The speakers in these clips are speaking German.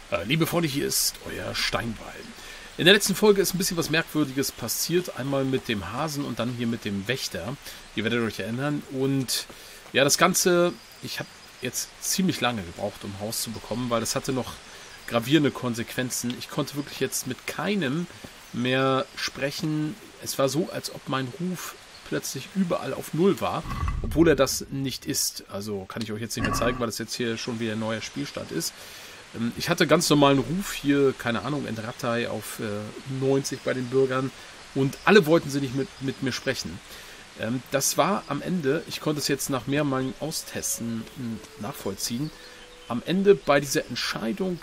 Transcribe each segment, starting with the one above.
Liebe Freunde, hier ist euer Steinbeil. In der letzten Folge ist ein bisschen was Merkwürdiges passiert. Einmal mit dem Hasen und dann hier mit dem Wächter. Ihr werdet euch erinnern. Und ja, das Ganze, ich habe jetzt ziemlich lange gebraucht, um Haus zu bekommen, weil das hatte noch gravierende Konsequenzen. Ich konnte wirklich jetzt mit keinem mehr sprechen. Es war so, als ob mein Ruf plötzlich überall auf Null war, obwohl er das nicht ist. Also kann ich euch jetzt nicht mehr zeigen, weil das jetzt hier schon wieder ein neuer Spielstand ist. Ich hatte ganz normalen Ruf hier, keine Ahnung, in Rattay auf 90 bei den Bürgern und alle wollten sie nicht mit mir sprechen. Das war am Ende, ich konnte es jetzt nach mehrmaligen Austesten nachvollziehen, am Ende bei dieser Entscheidung,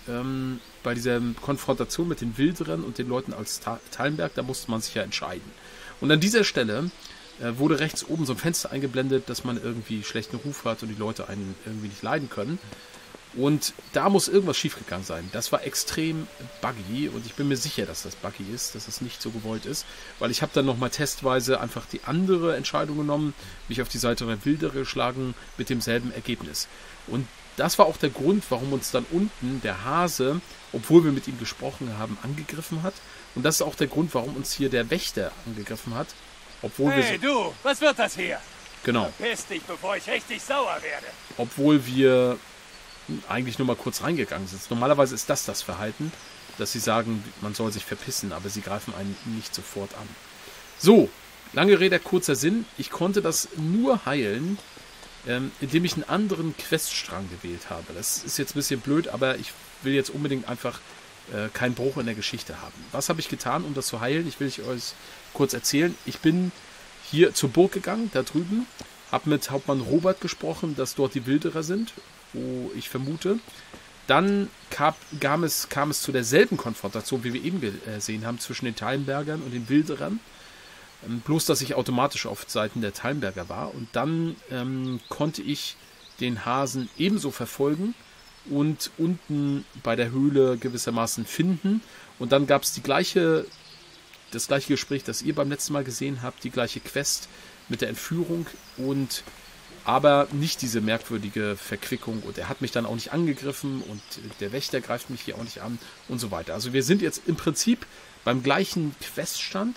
bei dieser Konfrontation mit den Wilderern und den Leuten als Tallenberg, da musste man sich ja entscheiden. Und an dieser Stelle wurde rechts oben so ein Fenster eingeblendet, dass man irgendwie schlechten Ruf hat und die Leute einen irgendwie nicht leiden können. Und da muss irgendwas schiefgegangen sein. Das war extrem buggy und ich bin mir sicher, dass das buggy ist, dass es nicht so gewollt ist, weil ich habe dann nochmal testweise einfach die andere Entscheidung genommen, mich auf die Seite der Wilderer geschlagen mit demselben Ergebnis. Und das war auch der Grund, warum uns dann unten der Hase, obwohl wir mit ihm gesprochen haben, angegriffen hat. Und das ist auch der Grund, warum uns hier der Wächter angegriffen hat, obwohl Hey du, was wird das hier? Genau. Verpiss dich, bevor ich richtig sauer werde. Obwohl wir eigentlich nur mal kurz reingegangen sind. Normalerweise ist das Verhalten, dass sie sagen, man soll sich verpissen, aber sie greifen einen nicht sofort an. So, lange Rede, kurzer Sinn. Ich konnte das nur heilen, indem ich einen anderen Queststrang gewählt habe. Das ist jetzt ein bisschen blöd, aber ich will jetzt unbedingt einfach keinen Bruch in der Geschichte haben. Was habe ich getan, um das zu heilen? Ich will euch kurz erzählen. Ich bin hier zur Burg gegangen, da drüben, habe mit Hauptmann Robert gesprochen, dass dort die Wilderer sind, wo ich vermute. Dann kam es zu derselben Konfrontation, wie wir eben gesehen haben, zwischen den Tallenbergern und den Wilderern. Bloß, dass ich automatisch auf Seiten der Tallenberger war. Und dann konnte ich den Hasen ebenso verfolgen und unten bei der Höhle gewissermaßen finden. Und dann gab es das gleiche Gespräch, das ihr beim letzten Mal gesehen habt, die gleiche Quest mit der Entführung und aber nicht diese merkwürdige Verquickung und er hat mich dann auch nicht angegriffen und der Wächter greift mich hier auch nicht an und so weiter. Also wir sind jetzt im Prinzip beim gleichen Queststand,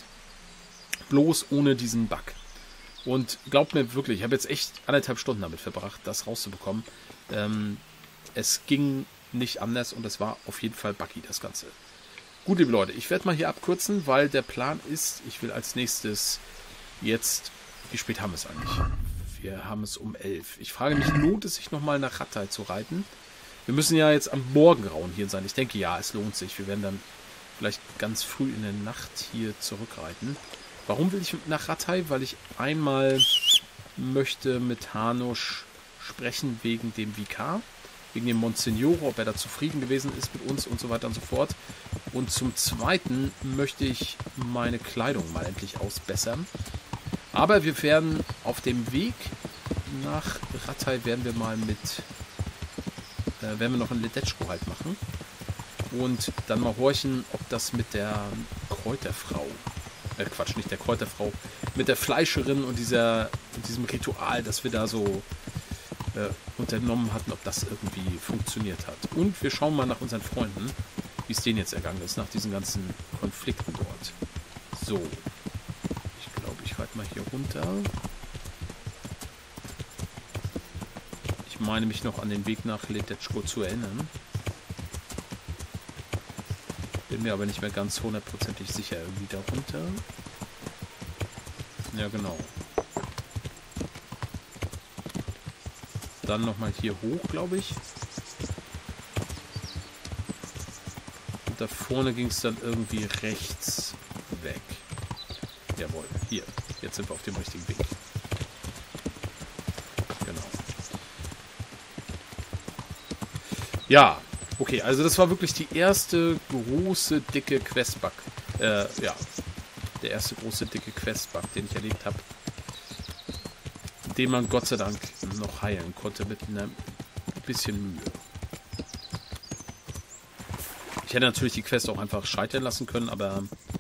bloß ohne diesen Bug. Und glaubt mir wirklich, ich habe jetzt echt 1,5 Stunden damit verbracht, das rauszubekommen. Es ging nicht anders und es war auf jeden Fall buggy, das Ganze. Gut, liebe Leute, ich werde mal hier abkürzen, weil der Plan ist, ich will als nächstes jetzt, wie spät haben wir es eigentlich? Wir haben es um 11. Ich frage mich, lohnt es sich nochmal nach Rattay zu reiten? Wir müssen ja jetzt am Morgengrauen hier sein. Ich denke, ja, es lohnt sich. Wir werden dann vielleicht ganz früh in der Nacht hier zurückreiten. Warum will ich nach Rattay? Weil ich einmal möchte mit Hanusch sprechen wegen dem Vikar, wegen dem Monsignore, ob er da zufrieden gewesen ist mit uns und so weiter und so fort. Und zum Zweiten möchte ich meine Kleidung mal endlich ausbessern. Aber wir werden auf dem Weg nach Rattay werden wir mal werden wir noch ein Ledetschko halt machen. Und dann mal horchen, ob das mit der Kräuterfrau, Quatsch, nicht der Kräuterfrau, mit der Fleischerin und diesem Ritual, das wir da so unternommen hatten, ob das irgendwie funktioniert hat. Und wir schauen mal nach unseren Freunden, wie es denen jetzt ergangen ist, nach diesen ganzen Konflikten dort. So. Ich reite mal hier runter. Ich meine mich noch an den Weg nach Ledetschko zu erinnern. Bin mir aber nicht mehr ganz hundertprozentig sicher. Irgendwie da runter. Ja, genau. Dann nochmal hier hoch, glaube ich. Und da vorne ging es dann irgendwie rechts weg. Jawohl, hier. Jetzt sind wir auf dem richtigen Weg. Genau. Ja, okay, also das war wirklich die erste große, dicke Questbug. Ja, der erste große, dicke Questbug, den ich erlebt habe. Den man Gott sei Dank noch heilen konnte mit einem bisschen Mühe. Ich hätte natürlich die Quest auch einfach scheitern lassen können, aber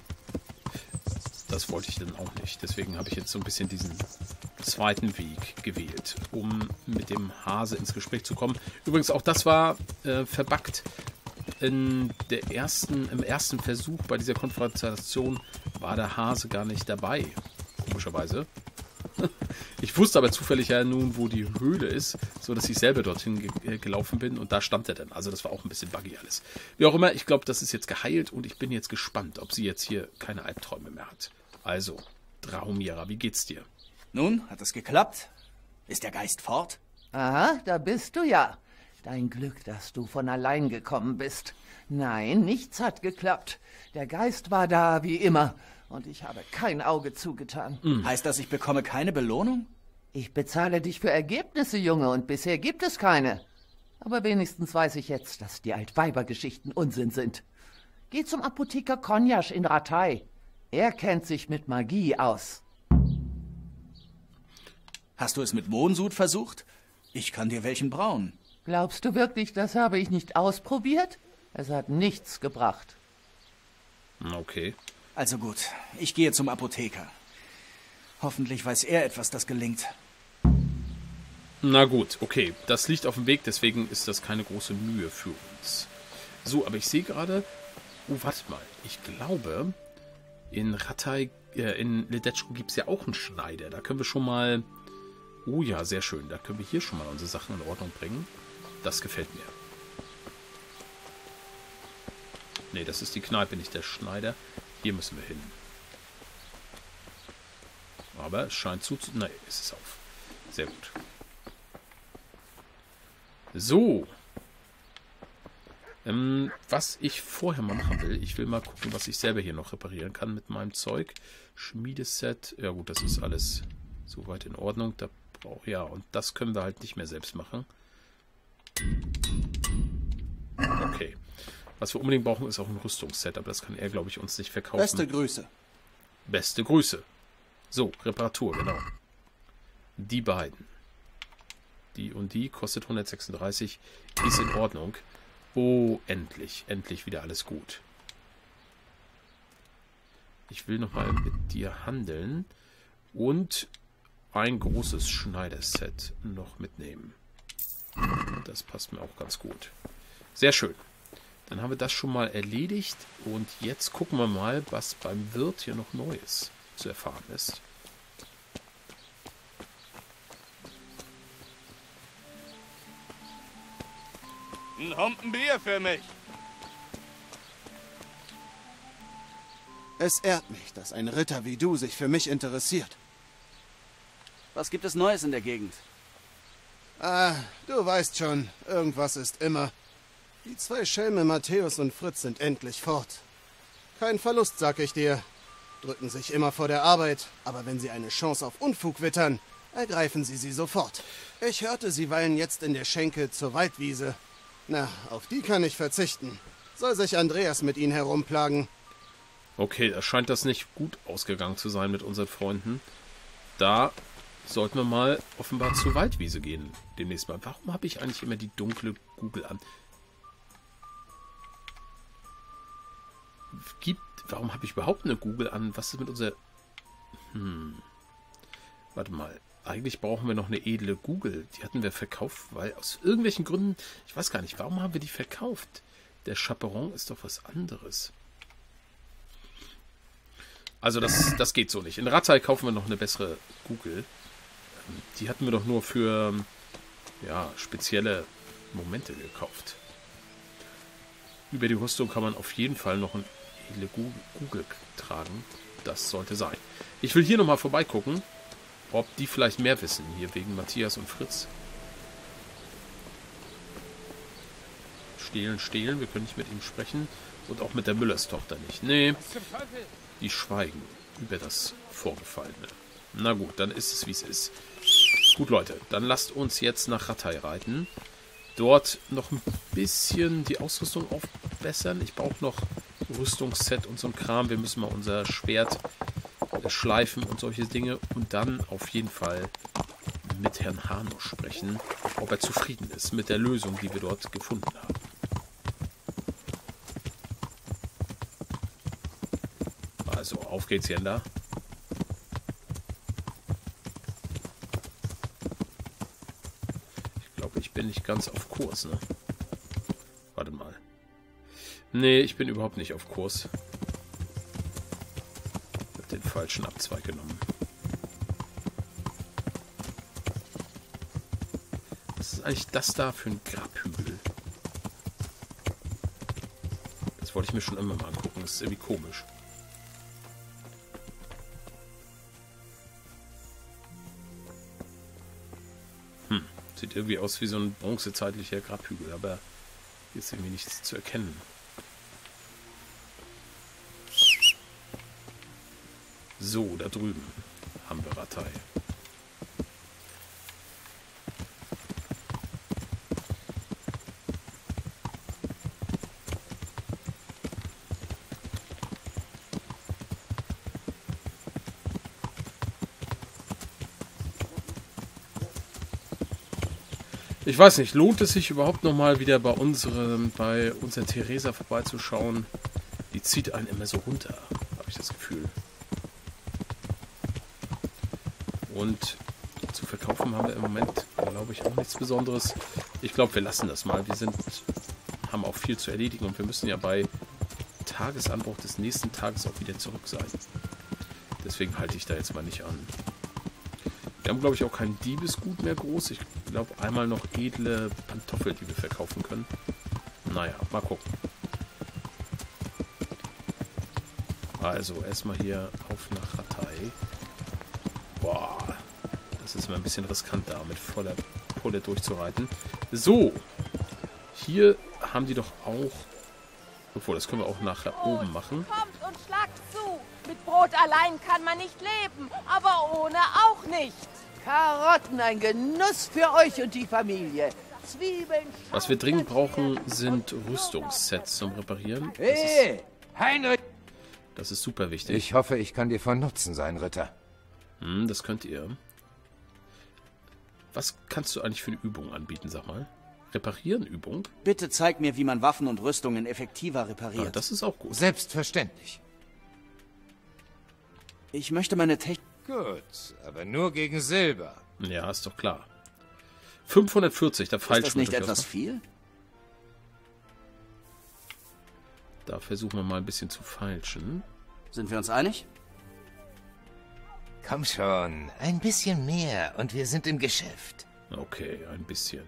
das wollte ich dann auch nicht. Deswegen habe ich jetzt so ein bisschen diesen zweiten Weg gewählt, um mit dem Hase ins Gespräch zu kommen. Übrigens, auch das war verbuggt. im ersten Versuch bei dieser Konfrontation war der Hase gar nicht dabei. Komischerweise. Ich wusste aber zufällig ja nun, wo die Höhle ist, so dass ich selber dorthin gelaufen bin und da stand er dann. Also das war auch ein bisschen buggy alles. Wie auch immer, ich glaube, das ist jetzt geheilt und ich bin jetzt gespannt, ob sie jetzt hier keine Albträume mehr hat. Also, Drahomira, wie geht's dir? Nun, hat es geklappt? Ist der Geist fort? Aha, da bist du ja. Dein Glück, dass du von allein gekommen bist. Nein, nichts hat geklappt. Der Geist war da, wie immer. Und ich habe kein Auge zugetan. Heißt das, ich bekomme keine Belohnung? Ich bezahle dich für Ergebnisse, Junge, und bisher gibt es keine. Aber wenigstens weiß ich jetzt, dass die Altweibergeschichten Unsinn sind. Geh zum Apotheker Konjasch in Ratay. Er kennt sich mit Magie aus. Hast du es mit Mohnsud versucht? Ich kann dir welchen brauen. Glaubst du wirklich, das habe ich nicht ausprobiert? Es hat nichts gebracht. Okay. Also gut, ich gehe zum Apotheker. Hoffentlich weiß er etwas, das gelingt. Na gut, okay. Das liegt auf dem Weg, deswegen ist das keine große Mühe für uns. So, aber ich sehe gerade... Oh, warte mal. Ich glaube, in Ratay, in Ledetschko gibt es ja auch einen Schneider. Da können wir schon mal... Oh ja, sehr schön. Da können wir hier schon mal unsere Sachen in Ordnung bringen. Das gefällt mir. Nee, das ist die Kneipe, nicht der Schneider. Hier müssen wir hin. Aber es scheint Nein, ist es auf. Sehr gut. So. Was ich vorher mal machen will, ich will mal gucken, was ich selber hier noch reparieren kann mit meinem Zeug. Schmiedeset. Ja gut, das ist alles soweit in Ordnung. Da ja, und das können wir halt nicht mehr selbst machen. Okay. Was wir unbedingt brauchen, ist auch ein Rüstungsset, aber das kann er, glaube ich, uns nicht verkaufen. Beste Grüße. Beste Grüße. So, Reparatur, genau. Die beiden. Die und die kostet 136. Ist in Ordnung. Oh, endlich. Endlich wieder alles gut. Ich will nochmal mit dir handeln. Und ein großes Schneiderset noch mitnehmen. Das passt mir auch ganz gut. Sehr schön. Dann haben wir das schon mal erledigt. Und jetzt gucken wir mal, was beim Wirt hier noch Neues zu erfahren ist. Ein Humpen Bier für mich. Es ehrt mich, dass ein Ritter wie du sich für mich interessiert. Was gibt es Neues in der Gegend? Ah, du weißt schon, irgendwas ist immer. Die zwei Schelme Matthäus und Fritz sind endlich fort. Kein Verlust, sag ich dir. Drücken sich immer vor der Arbeit, aber wenn sie eine Chance auf Unfug wittern, ergreifen sie sofort. Ich hörte, sie weilen jetzt in der Schenke zur Waldwiese. Na, auf die kann ich verzichten. Soll sich Andreas mit ihnen herumplagen. Okay, da scheint das nicht gut ausgegangen zu sein mit unseren Freunden. Da sollten wir mal offenbar zur Waldwiese gehen demnächst mal. Warum habe ich eigentlich immer die dunkle Google an? Warum habe ich überhaupt eine Google an? Was ist mit unserer... Warte mal. Eigentlich brauchen wir noch eine edle Google. Die hatten wir verkauft, weil aus irgendwelchen Gründen... Ich weiß gar nicht, warum haben wir die verkauft? Der Chaperon ist doch was anderes. Also das geht so nicht. In Ratay kaufen wir noch eine bessere Google. Die hatten wir doch nur für ja, spezielle Momente gekauft. Über die Rüstung kann man auf jeden Fall noch eine edle Google tragen. Das sollte sein. Ich will hier nochmal vorbeigucken, ob die vielleicht mehr wissen, hier wegen Matthias und Fritz. Stehlen, stehlen, wir können nicht mit ihm sprechen. Und auch mit der Müllers Tochter nicht. Nee, die schweigen über das Vorgefallene. Na gut, dann ist es, wie es ist. Gut, Leute, dann lasst uns jetzt nach Ratay reiten. Dort noch ein bisschen die Ausrüstung aufbessern. Ich brauche noch ein Rüstungsset und so ein Kram. Wir müssen mal unser Schwert schleifen und solche Dinge. Und dann auf jeden Fall mit Herrn Hano sprechen, ob er zufrieden ist mit der Lösung, die wir dort gefunden haben. Also, auf geht's, Jenda. Ich glaube, ich bin nicht ganz auf Kurs, ne? Warte mal. Nee, ich bin überhaupt nicht auf Kurs. Ich habe den falschen Abzweig genommen. Was ist eigentlich das da für ein Grabhügel? Das wollte ich mir schon immer mal angucken. Das ist irgendwie komisch. Sieht irgendwie aus wie so ein bronzezeitlicher Grabhügel, aber hier ist irgendwie nichts zu erkennen. So, da drüben haben wir Rattay. Ich weiß nicht, lohnt es sich überhaupt nochmal wieder bei unserer Theresa vorbeizuschauen? Die zieht einen immer so runter, habe ich das Gefühl. Und zu verkaufen haben wir im Moment, glaube ich, auch nichts Besonderes. Ich glaube, wir lassen das mal. Wir haben auch viel zu erledigen und wir müssen ja bei Tagesanbruch des nächsten Tages auch wieder zurück sein. Deswegen halte ich da jetzt mal nicht an. Wir haben, glaube ich, auch kein Diebesgut mehr groß. Ich glaube, einmal noch edle Pantoffeln, die wir verkaufen können. Naja, mal gucken. Also, erstmal hier auf nach Rattay. Boah, das ist immer ein bisschen riskant da, mit voller Pulle durchzureiten. So, hier haben die doch auch... Obwohl, das können wir auch nachher oben machen. Kommt und schlagt zu. Mit Brot allein kann man nicht leben, aber ohne auch nicht. Karotten, ein Genuss für euch und die Familie. Zwiebeln. Was wir dringend brauchen, sind Rüstungssets zum Reparieren. Hey, Heinrich! Das ist super wichtig. Ich hoffe, ich kann dir von Nutzen sein, Ritter. Das könnt ihr. Was kannst du eigentlich für eine Übung anbieten, sag mal? Reparieren-Übung? Bitte zeig mir, wie man Waffen und Rüstungen effektiver repariert. Ah, das ist auch gut. Selbstverständlich. Ich möchte meine Technik... Gut, aber nur gegen Silber. Ja, ist doch klar. 540, da falsch. Ist das nicht etwas viel? Da versuchen wir mal ein bisschen zu feilschen. Sind wir uns einig? Komm schon, ein bisschen mehr und wir sind im Geschäft. Okay, ein bisschen.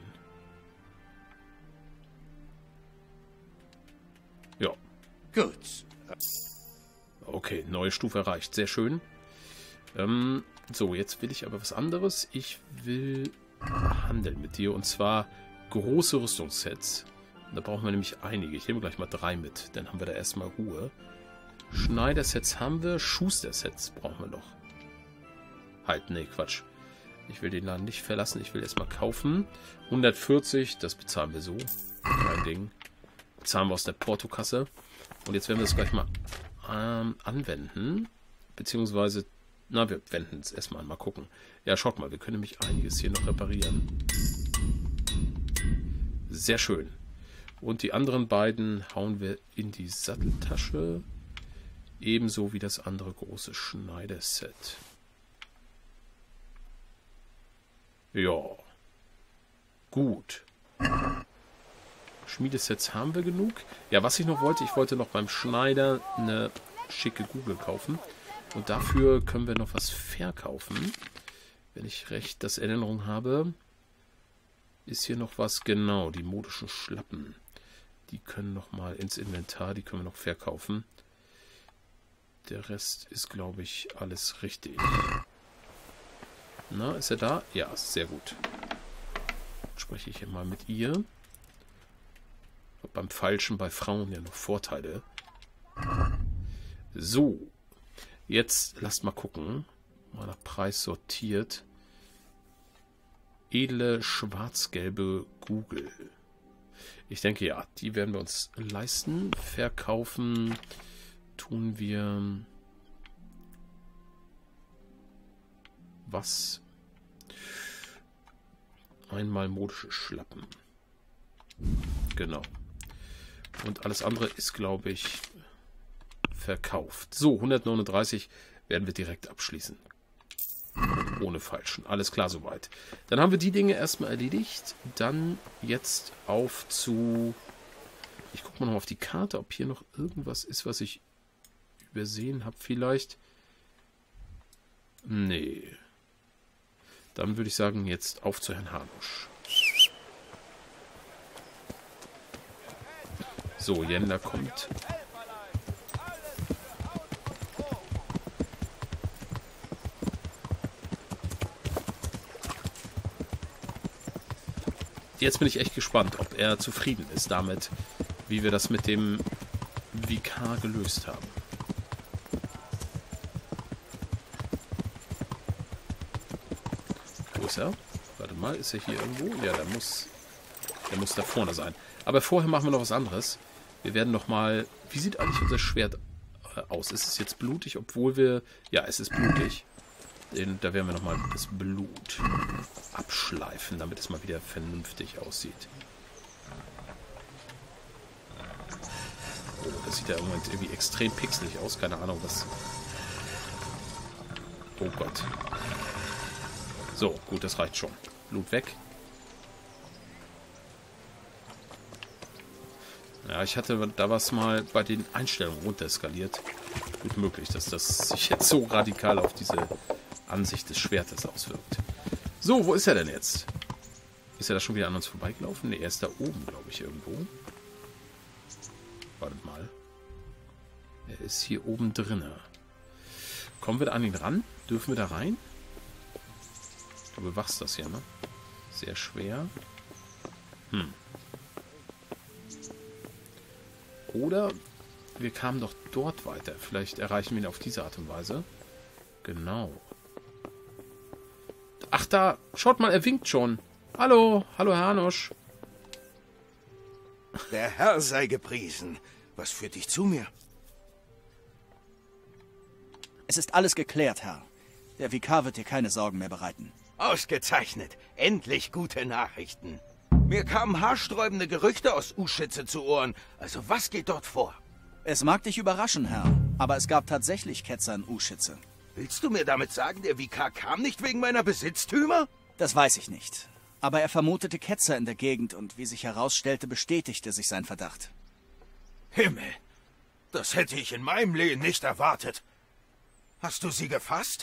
Ja. Gut. Okay, neue Stufe erreicht. Sehr schön. So, jetzt will ich aber was anderes. Ich will handeln mit dir und zwar große Rüstungssets. Da brauchen wir nämlich einige. Ich nehme gleich mal 3 mit. Dann haben wir da erstmal Ruhe. Schneidersets haben wir. Schustersets brauchen wir noch. Halt, nee, Quatsch. Ich will den Laden nicht verlassen. Ich will erstmal kaufen. 140, das bezahlen wir so. Kein Ding. Bezahlen wir aus der Portokasse. Und jetzt werden wir das gleich mal anwenden. Beziehungsweise, na, wir wenden es erstmal an. Mal gucken. Ja, schaut mal, wir können nämlich einiges hier noch reparieren. Sehr schön. Und die anderen beiden hauen wir in die Satteltasche. Ebenso wie das andere große Schneiderset. Ja. Gut. Schmiedesets haben wir genug. Ja, was ich noch wollte, ich wollte noch beim Schneider eine schicke Kugel kaufen. Und dafür können wir noch was verkaufen. Wenn ich recht das Erinnerung habe, ist hier noch was. Genau, die modischen Schlappen. Die können noch mal ins Inventar, die können wir noch verkaufen. Der Rest ist, glaube ich, alles richtig. Na, ist er da? Ja, sehr gut. Dann spreche ich hier mal mit ihr. Beim Falschen bei Frauen ja noch Vorteile. So. Jetzt lasst mal gucken. Mal nach Preis sortiert. Edle schwarz-gelbe Google. Ich denke, ja, die werden wir uns leisten. Verkaufen tun wir... Was? Einmal modische Schlappen. Genau. Und alles andere ist, glaube ich, verkauft. So, 139 werden wir direkt abschließen. Ohne Falschen. Alles klar soweit. Dann haben wir die Dinge erstmal erledigt. Dann jetzt auf zu... Ich gucke mal noch auf die Karte, ob hier noch irgendwas ist, was ich übersehen habe vielleicht. Nee. Dann würde ich sagen, jetzt auf zu Herrn Hanusch. So, Jendler kommt. Jetzt bin ich echt gespannt, ob er zufrieden ist damit, wie wir das mit dem Vikar gelöst haben. Wo ist er? Warte mal, ist er hier irgendwo? Ja, der muss da vorne sein. Aber vorher machen wir noch was anderes. Wir werden noch mal... Wie sieht eigentlich unser Schwert aus? Ist es jetzt blutig, obwohl wir... Ja, es ist blutig. Da werden wir noch mal das Blut abschleifen, damit es mal wieder vernünftig aussieht. Oh, das sieht ja irgendwie extrem pixelig aus. Keine Ahnung, was... Oh Gott. So, gut, das reicht schon. Blut weg. Ja, ich hatte da was mal bei den Einstellungen runterskaliert. Gut möglich, dass das sich jetzt so radikal auf diese Ansicht des Schwertes auswirkt. So, wo ist er denn jetzt? Ist er da schon wieder an uns vorbeigelaufen? Ne, er ist da oben, glaube ich, irgendwo. Wartet mal. Er ist hier oben drinne. Kommen wir da an ihn ran? Dürfen wir da rein? Du bewachst das ja, ne? Sehr schwer. Oder wir kamen doch dort weiter. Vielleicht erreichen wir ihn auf diese Art und Weise. Genau. Ach da, schaut mal, er winkt schon. Hallo, hallo Herr Hanusch. Der Herr sei gepriesen. Was führt dich zu mir? Es ist alles geklärt, Herr. Der Vikar wird dir keine Sorgen mehr bereiten. Ausgezeichnet. Endlich gute Nachrichten. Mir kamen haarsträubende Gerüchte aus Uschitze zu Ohren. Also was geht dort vor? Es mag dich überraschen, Herr, aber es gab tatsächlich Ketzer in Uschitze. Willst du mir damit sagen, der Vikar kam nicht wegen meiner Besitztümer? Das weiß ich nicht. Aber er vermutete Ketzer in der Gegend und wie sich herausstellte, bestätigte sich sein Verdacht. Himmel, das hätte ich in meinem Leben nicht erwartet. Hast du sie gefasst?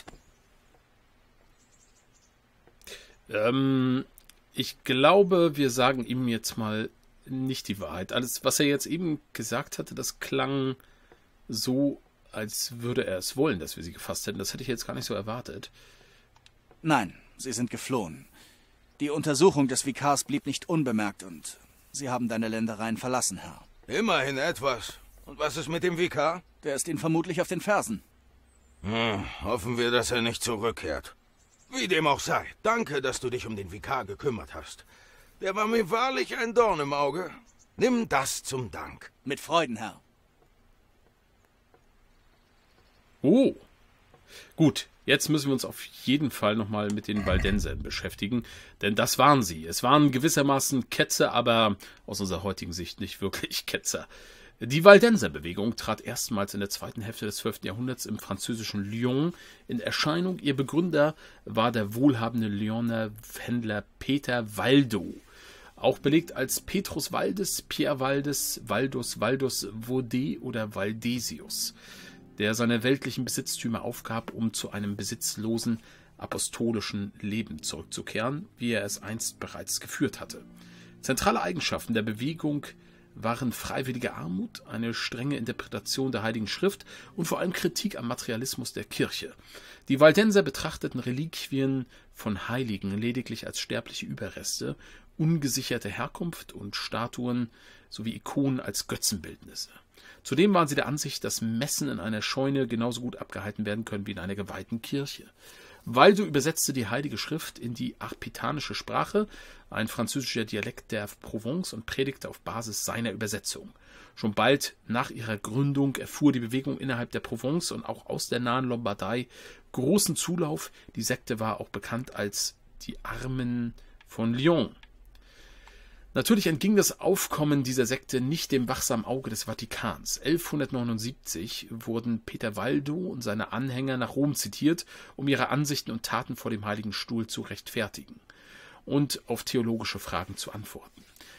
Ich glaube, wir sagen ihm jetzt mal nicht die Wahrheit. Alles, was er jetzt eben gesagt hatte, das klang so, als würde er es wollen, dass wir sie gefasst hätten. Das hätte ich jetzt gar nicht so erwartet. Nein, sie sind geflohen. Die Untersuchung des Vikars blieb nicht unbemerkt und sie haben deine Ländereien verlassen, Herr. Immerhin etwas. Und was ist mit dem Vikar? Der ist Ihnen vermutlich auf den Fersen. Hoffen wir, dass er nicht zurückkehrt. Wie dem auch sei, danke, dass du dich um den Vikar gekümmert hast. Der war mir wahrlich ein Dorn im Auge. Nimm das zum Dank. Mit Freuden, Herr. Oh, gut. Jetzt müssen wir uns auf jeden Fall nochmal mit den Waldensern beschäftigen, denn das waren sie. Es waren gewissermaßen Ketzer, aber aus unserer heutigen Sicht nicht wirklich Ketzer. Die Waldenserbewegung trat erstmals in der zweiten Hälfte des 12. Jahrhunderts im französischen Lyon in Erscheinung. Ihr Begründer war der wohlhabende Lyoner Händler Peter Valdo, auch belegt als Petrus Valdes, Pierre Valdes, Valdus Vaudet oder Valdesius, der seine weltlichen Besitztümer aufgab, um zu einem besitzlosen apostolischen Leben zurückzukehren, wie er es einst bereits geführt hatte. Zentrale Eigenschaften der Bewegung waren freiwillige Armut, eine strenge Interpretation der Heiligen Schrift und vor allem Kritik am Materialismus der Kirche. Die Waldenser betrachteten Reliquien von Heiligen lediglich als sterbliche Überreste, ungesicherte Herkunft und Statuen sowie Ikonen als Götzenbildnisse. Zudem waren sie der Ansicht, dass Messen in einer Scheune genauso gut abgehalten werden können wie in einer geweihten Kirche. Valdo übersetzte die Heilige Schrift in die arpitanische Sprache, ein französischer Dialekt der Provence, und predigte auf Basis seiner Übersetzung. Schon bald nach ihrer Gründung erfuhr die Bewegung innerhalb der Provence und auch aus der nahen Lombardei großen Zulauf. Die Sekte war auch bekannt als die Armen von Lyon. Natürlich entging das Aufkommen dieser Sekte nicht dem wachsamen Auge des Vatikans. 1179 wurden Peter Valdo und seine Anhänger nach Rom zitiert, um ihre Ansichten und Taten vor dem Heiligen Stuhl zu rechtfertigen und auf theologische Fragen zu antworten.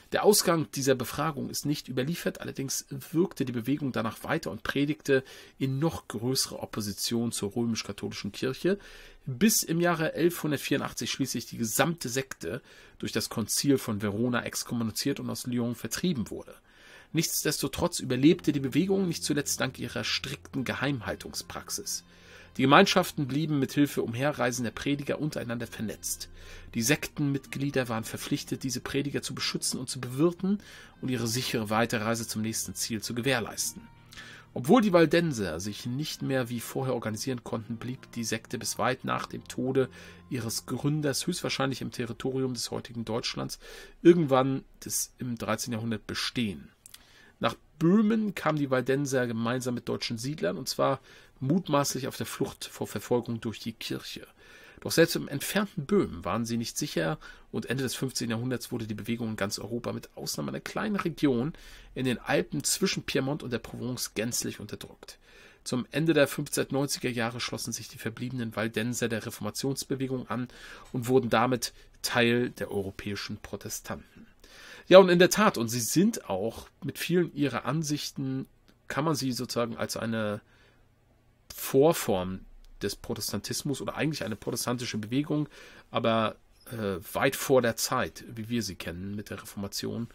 Der Ausgang dieser Befragung ist nicht überliefert, allerdings wirkte die Bewegung danach weiter und predigte in noch größerer Opposition zur römisch-katholischen Kirche, bis im Jahre 1184 schließlich die gesamte Sekte durch das Konzil von Verona exkommuniziert und aus Lyon vertrieben wurde. Nichtsdestotrotz überlebte die Bewegung, nicht zuletzt dank ihrer strikten Geheimhaltungspraxis. Die Gemeinschaften blieben mit Hilfe umherreisender Prediger untereinander vernetzt. Die Sektenmitglieder waren verpflichtet, diese Prediger zu beschützen und zu bewirten und ihre sichere Weiterreise zum nächsten Ziel zu gewährleisten. Obwohl die Waldenser sich nicht mehr wie vorher organisieren konnten, blieb die Sekte bis weit nach dem Tode ihres Gründers, höchstwahrscheinlich im Territorium des heutigen Deutschlands, irgendwann im 13. Jahrhundert bestehen. Nach Böhmen kamen die Waldenser gemeinsam mit deutschen Siedlern, und zwar mutmaßlich auf der Flucht vor Verfolgung durch die Kirche. Doch selbst im entfernten Böhmen waren sie nicht sicher, und Ende des 15. Jahrhunderts wurde die Bewegung in ganz Europa mit Ausnahme einer kleinen Region in den Alpen zwischen Piemont und der Provence gänzlich unterdrückt. Zum Ende der 1590er Jahre schlossen sich die verbliebenen Waldenser der Reformationsbewegung an und wurden damit Teil der europäischen Protestanten. Ja, und in der Tat, und sie sind auch mit vielen ihrer Ansichten, kann man sie sozusagen als eine Vorform des Protestantismus oder eigentlich eine protestantische Bewegung, aber weit vor der Zeit, wie wir sie kennen mit der Reformation,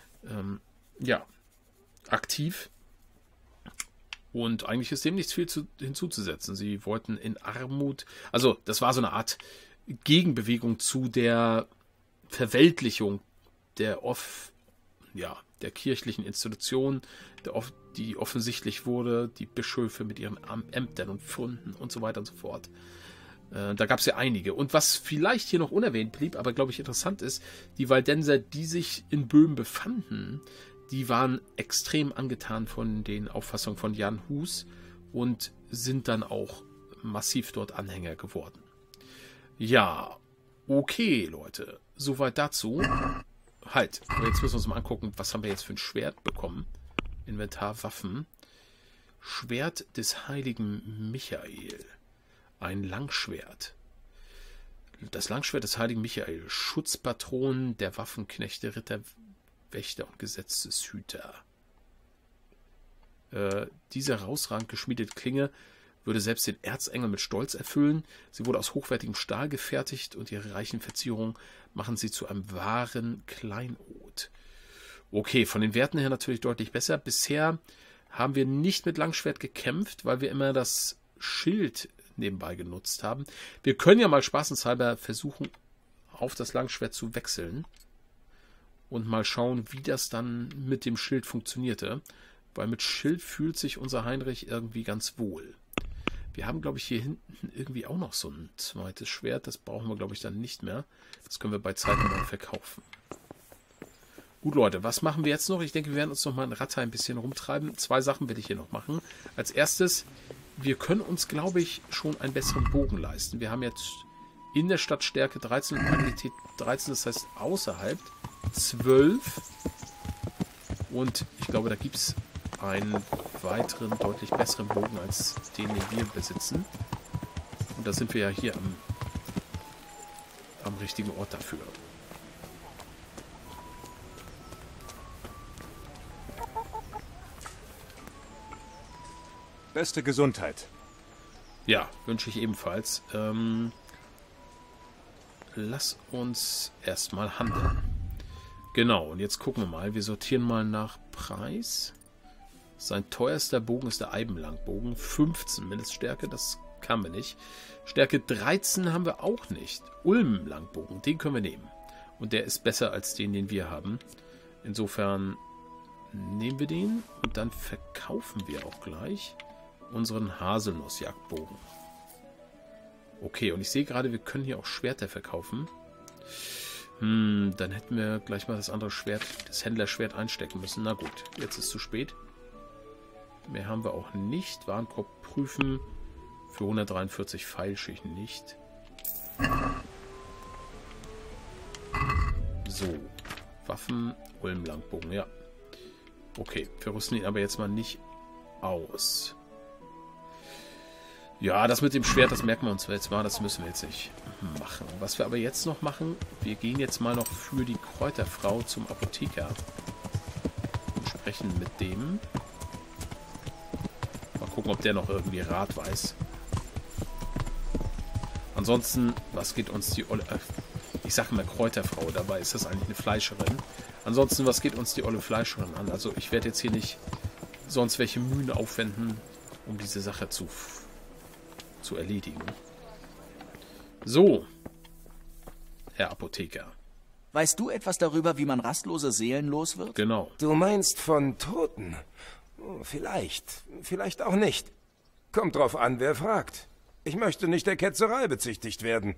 aktiv. Und eigentlich ist dem nichts viel hinzuzusetzen. Sie wollten in Armut, also das war so eine Art Gegenbewegung zu der Verweltlichung der kirchlichen Institutionen, die offensichtlich wurde, die Bischöfe mit ihren Ämtern und Pfründen und so weiter und so fort. Da gab es ja einige. Und was vielleicht hier noch unerwähnt blieb, aber glaube ich interessant ist, die Waldenser, die sich in Böhmen befanden, die waren extrem angetan von den Auffassungen von Jan Hus und sind dann auch massiv dort Anhänger geworden. Ja, okay, Leute, soweit dazu. Halt, jetzt müssen wir uns mal angucken, was haben wir jetzt für ein Schwert bekommen. Inventar, Waffen. Schwert des heiligen Michael. Ein Langschwert. Das Langschwert des heiligen Michael. Schutzpatron der Waffenknechte, Ritter, Wächter und Gesetzeshüter. Diese herausragend geschmiedete Klinge würde selbst den Erzengel mit Stolz erfüllen. Sie wurde aus hochwertigem Stahl gefertigt und ihre reichen Verzierungen machen sie zu einem wahren Kleinod. Okay, von den Werten her natürlich deutlich besser. Bisher haben wir nicht mit Langschwert gekämpft, weil wir immer das Schild nebenbei genutzt haben. Wir können ja mal spaßenshalber versuchen, auf das Langschwert zu wechseln und mal schauen, wie das dann mit dem Schild funktionierte, weil mit Schild fühlt sich unser Heinrich irgendwie ganz wohl. Wir haben, glaube ich, hier hinten irgendwie auch noch so ein zweites Schwert. Das brauchen wir, glaube ich, dann nicht mehr. Das können wir bei Zeit mal verkaufen. Gut, Leute, was machen wir jetzt noch? Ich denke, wir werden uns noch mal in Rattay ein bisschen rumtreiben. 2 Sachen will ich hier noch machen. Als erstes, wir können uns, glaube ich, schon einen besseren Bogen leisten. Wir haben jetzt in der Stadt Stärke 13 und Agilität 13, das heißt außerhalb 12. Und ich glaube, da gibt es einen weiteren, deutlich besseren Bogen als den wir besitzen. Und da sind wir ja hier am richtigen Ort dafür. Beste Gesundheit. Ja, wünsche ich ebenfalls. Lass uns erstmal handeln. Genau, und jetzt gucken wir mal. Wir sortieren mal nach Preis. Sein teuerster Bogen ist der Eibenlangbogen. 15 Mindeststärke, das kann wir nicht. Stärke 13 haben wir auch nicht. Ulm-Langbogen, den können wir nehmen. Und der ist besser als den wir haben. Insofern nehmen wir den und dann verkaufen wir auch gleich unseren Haselnussjagdbogen. Okay, und ich sehe gerade, wir können hier auch Schwerter verkaufen. Dann hätten wir gleich mal das andere Schwert, das Händlerschwert einstecken müssen. Na gut, jetzt ist zu spät. Mehr haben wir auch nicht. Warenkorb prüfen. Für 143 Pfeilschichten nicht. So. Waffen, Ulm-Langbogen, ja. Okay, wir rüsten ihn aber jetzt mal nicht aus. Ja, das mit dem Schwert, das merken wir uns jetzt mal. Das müssen wir jetzt nicht machen. Was wir aber jetzt noch machen, wir gehen jetzt mal noch für die Kräuterfrau zum Apotheker. Und sprechen mit dem. Mal gucken, ob der noch irgendwie Rat weiß. Ansonsten, was geht uns die Olle... ich sage mal Kräuterfrau, dabei ist das eigentlich eine Fleischerin. Ansonsten, was geht uns die olle Fleischerin an? Also ich werde jetzt hier nicht sonst welche Mühen aufwenden, um diese Sache zu erledigen. So, Herr Apotheker. Weißt du etwas darüber, wie man rastlose Seelen los wird? Genau. Du meinst von Toten? Vielleicht, vielleicht auch nicht. Kommt drauf an, wer fragt. Ich möchte nicht der Ketzerei bezichtigt werden.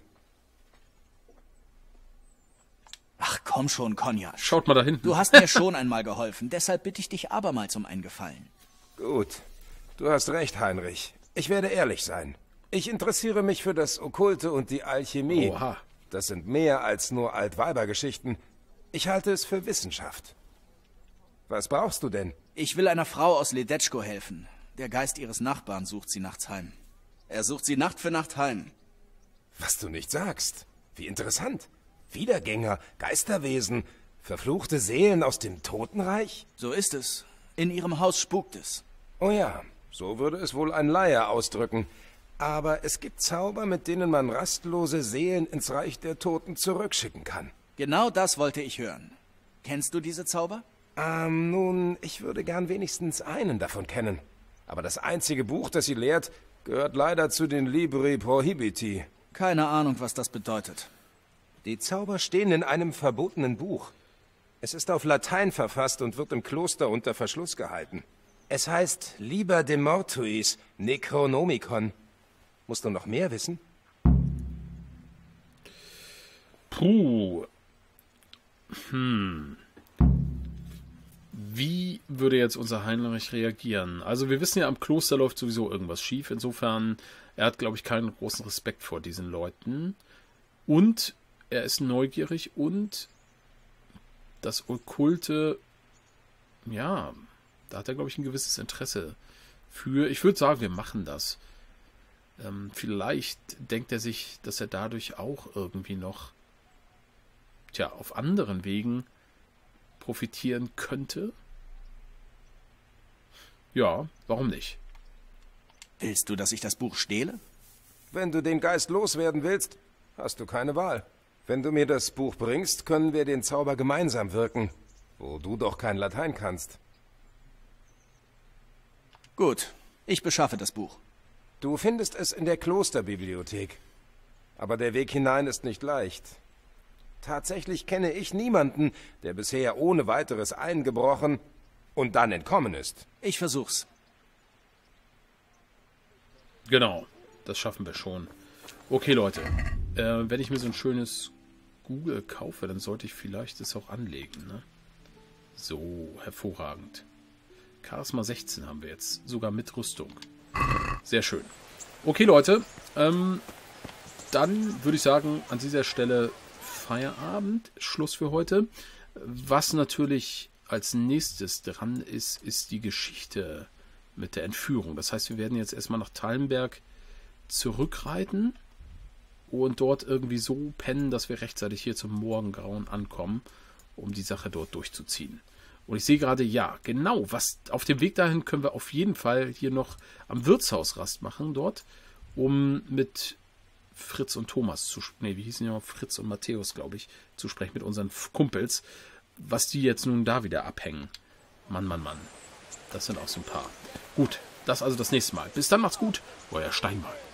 Ach komm schon, Konjac. Schaut mal da hinten. Du hast mir schon einmal geholfen, deshalb bitte ich dich abermals um einen Gefallen. Gut, du hast recht, Heinrich. Ich werde ehrlich sein. Ich interessiere mich für das Okkulte und die Alchemie. Oha. Das sind mehr als nur Altweibergeschichten. Ich halte es für Wissenschaft. Was brauchst du denn? Ich will einer Frau aus Ledetschko helfen. Der Geist ihres Nachbarn sucht sie nachts heim. Er sucht sie Nacht für Nacht heim. Was du nicht sagst. Wie interessant. Wiedergänger, Geisterwesen, verfluchte Seelen aus dem Totenreich? So ist es. In ihrem Haus spukt es. Oh ja, so würde es wohl ein Laie ausdrücken. Aber es gibt Zauber, mit denen man rastlose Seelen ins Reich der Toten zurückschicken kann. Genau das wollte ich hören. Kennst du diese Zauber? Nun, ich würde gern wenigstens einen davon kennen. Aber das einzige Buch, das sie lehrt, gehört leider zu den Libri Prohibiti. Keine Ahnung, was das bedeutet. Die Zauber stehen in einem verbotenen Buch. Es ist auf Latein verfasst und wird im Kloster unter Verschluss gehalten. Es heißt Liber de Mortuis Necronomicon. Musst du noch mehr wissen? Puh. Wie würde jetzt unser Heinrich reagieren? Also wir wissen ja, am Kloster läuft sowieso irgendwas schief. Insofern, er hat, glaube ich, keinen großen Respekt vor diesen Leuten. Und er ist neugierig und das Okkulte, ja, da hat er, glaube ich, ein gewisses Interesse für. Ich würde sagen, wir machen das. Vielleicht denkt er sich, dass er dadurch auch irgendwie noch, auf anderen Wegen profitieren könnte. Ja, warum nicht? Willst du, dass ich das Buch stehle? Wenn du den Geist loswerden willst, hast du keine Wahl. Wenn du mir das Buch bringst, können wir den Zauber gemeinsam wirken, wo du doch kein Latein kannst. Gut, ich beschaffe das Buch. Du findest es in der Klosterbibliothek. Aber der Weg hinein ist nicht leicht. Tatsächlich kenne ich niemanden, der bisher ohne weiteres eingebrochen und dann entkommen ist. Ich versuch's. Genau, das schaffen wir schon. Okay, Leute. Wenn ich mir so ein schönes Google kaufe, dann sollte ich vielleicht es auch anlegen, ne? So, hervorragend. Charisma 16 haben wir jetzt, sogar mit Rüstung. Sehr schön. Okay, Leute. Dann würde ich sagen, an dieser Stelle Feierabend, Schluss für heute. Was natürlich als nächstes dran ist, ist die Geschichte mit der Entführung. Das heißt, wir werden jetzt erstmal nach Tallenberg zurückreiten und dort irgendwie so pennen, dass wir rechtzeitig hier zum Morgengrauen ankommen, um die Sache dort durchzuziehen. Und ich sehe gerade, ja, genau, was auf dem Weg dahin können wir auf jeden Fall hier noch am Wirtshaus Rast machen dort, um mit Fritz und Thomas zu sprechen. Wie hießen die noch? Fritz und Matthäus, glaube ich, zu sprechen mit unseren Kumpels, was die jetzt nun da wieder abhängen. Mann, Mann, Mann. Das sind auch so ein paar. Gut, das also das nächste Mal. Bis dann, macht's gut. Euer Steinmal.